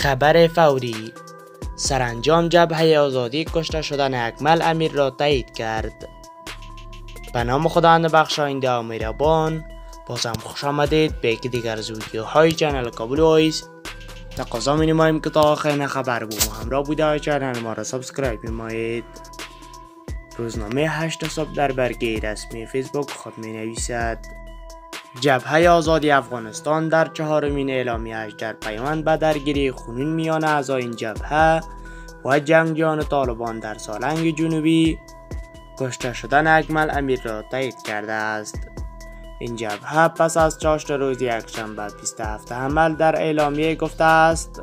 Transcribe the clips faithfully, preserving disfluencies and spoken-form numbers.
خبر فوری: سرانجام جبهه آزادی کشته شدن اکمل امیر را تایید کرد. به نام خداوند بخشاینده و مهربان. باز هم خوش آمدید به یکی دیگر از ویدیوهای چنل کابل وایس. تقاضا می نماییم که تا آخرین خبر با ما همراه بوده و چنل ما را سابسکرایب نمایید. روزنامه هشت صبح در برگه رسمی فیسبوک خود می نویسد: جبهه آزادی افغانستان در چهارمین اعلامیه‌اش در پیوند به درگیری خونین میان اعضای این جبهه و جنگجویان طالبان در سالنگ جنوبی کشته شدن اکمل امیر را تایید کرده است. این جبهه پس از چاشت روز یکشنبه بیست و هفتم حمل در اعلامیه گفته است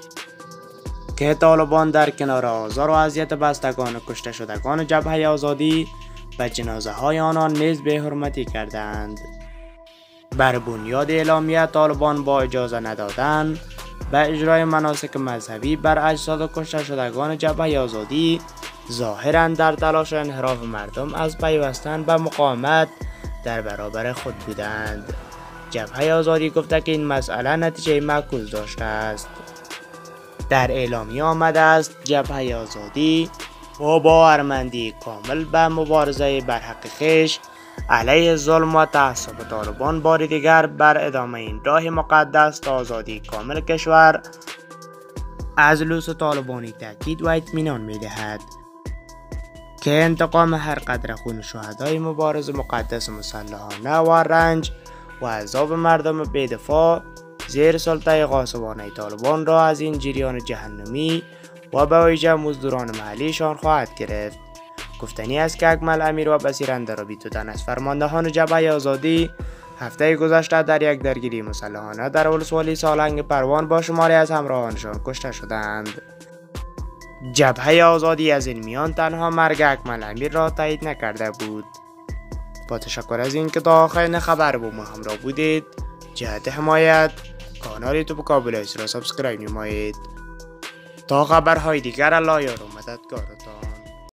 که طالبان در کنار آزار و اذیت بستگان کشته شدگان جبهه آزادی به جنازه های آنان نیز بی‌حرمتی کردند. بر بنیاد اعلامیه طالبان با اجازه ندادن به اجرای مناسک مذهبی بر اجساد کشته شدگان جبهه آزادی ظاهراً در تلاش انحراف مردم از پیوستن به مقاومت در برابر خود بودند. جبهه آزادی گفته که این مسئله نتیجه معکوس داشته است. در اعلامیه آمده است جبهه آزادی با باورمندی کامل به مبارزه بر حق خویش علیه ظلم و تعصب طالبان بار دیگر بر ادامه این راه مقدس تا آزادی کامل کشور از لوس طالبانی تاکید و اطمینان می دهد که انتقام هر قطره خون شهدای مبارز مقدس مسلحانه و رنج و عذاب مردم بی‌دفاع زیر سلطه غاصبانه طالبان را از این جریان جهنمی و به ویژه مزدوران محلیشان خواهد گرفت. گفتنی است که اکمل امیر و بصیر اندرابی دو تن از فرماندهان جبهه آزادی هفته گذشته در یک درگیری مسلحانه در ولسوالی سالنگ پروان با شماری از همراهانشان کشته شدند. جبهه آزادی از این میان تنها مرگ اکمل امیر را تایید نکرده بود. با تشکر از این که تا آخرین خبر با ما همراه بودید. جهت حمایت کانال یوتیوب کابل وایس را سابسکرایب نمایید تا خبرهای دیگر الله یار و مددگارتان.